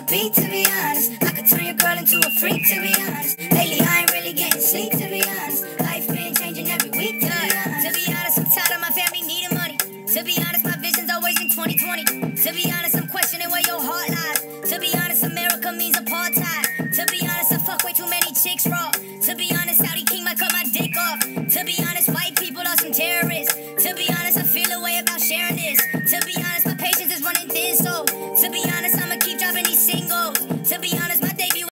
beat, to be honest. I could turn your girl into a freak, to be honest. Lately, I ain't really getting sleep, to be honest. Life been changing every week, to be honest. To be honest, I'm tired of my family needing money. To be honest, my vision's always been 2020. To be honest, I'm questioning where your heart lies. To be honest, America means apartheid. To be honest, I fuck way too many chicks raw. To be honest, Saudi King might cut my dick off. To be honest,